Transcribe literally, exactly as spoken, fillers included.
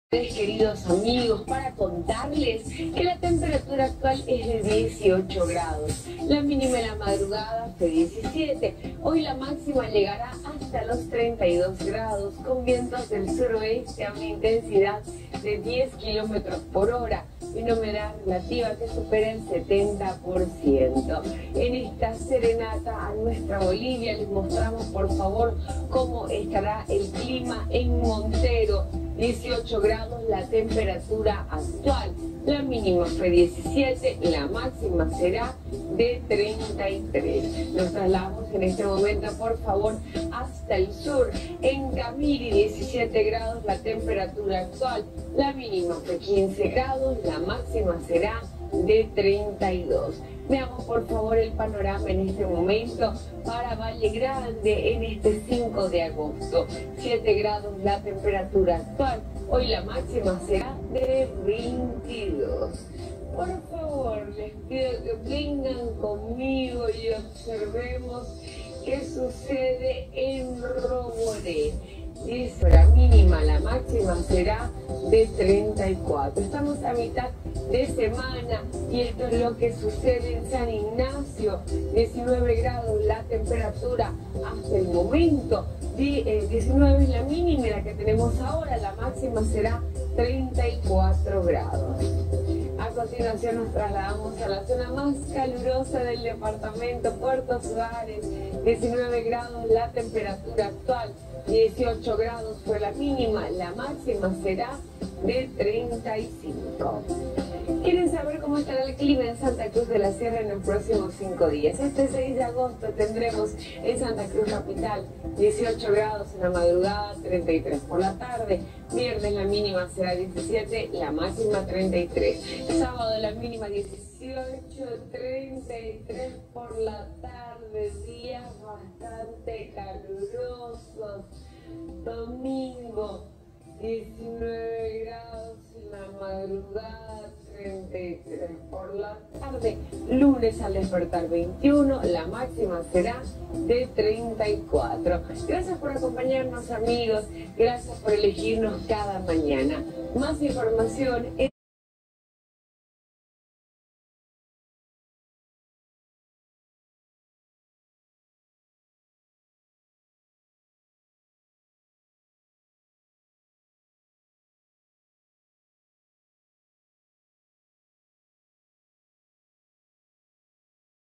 Queridos amigos, para contarles que la temperatura actual es de dieciocho grados, la mínima en la madrugada fue diecisiete, hoy la máxima llegará hasta los treinta y dos grados, con vientos del suroeste a una intensidad de diez kilómetros por hora y una humedad relativa que supera el setenta por ciento. En esta serenata a nuestra Bolivia les mostramos por favor cómo estará el clima en Montero. dieciocho grados la temperatura actual, la mínima fue diecisiete y la máxima será de treinta y tres. Nos trasladamos en este momento por favor hasta el sur. En Camiri diecisiete grados la temperatura actual, la mínima fue quince grados, la máxima será de treinta y dos. Veamos por favor el panorama en este momento para Valle Grande en este cinco de agosto. siete grados la temperatura actual, hoy la máxima será de veintidós. Por favor, les pido que vengan conmigo y observemos qué sucede en Roboré. Dice la mínima, la máxima será de treinta y cuatro. Estamos a mitad de semana y esto es lo que sucede en San Ignacio. diecinueve grados la temperatura hasta el momento. diecinueve es la mínima, la que tenemos ahora, la máxima será treinta y cuatro grados. A continuación nos trasladamos a la zona más calurosa del departamento, Puerto Suárez. diecinueve grados la temperatura actual, dieciocho grados fue la mínima, la máxima será de treinta y cinco. ¿Quieren saber cómo estará el clima en Santa Cruz de la Sierra en los próximos cinco días? Este seis de agosto tendremos en Santa Cruz capital dieciocho grados en la madrugada, treinta y tres por la tarde. Viernes la mínima será diecisiete, la máxima treinta y tres. Sábado la mínima dieciocho, treinta y tres por la tarde. Días bastante calurosos. Domingo diecinueve grados en la madrugada, treinta y tres por la tarde. Lunes al despertar veintiuno, la máxima será de treinta y cuatro. Gracias por acompañarnos amigos, gracias por elegirnos cada mañana. Más información en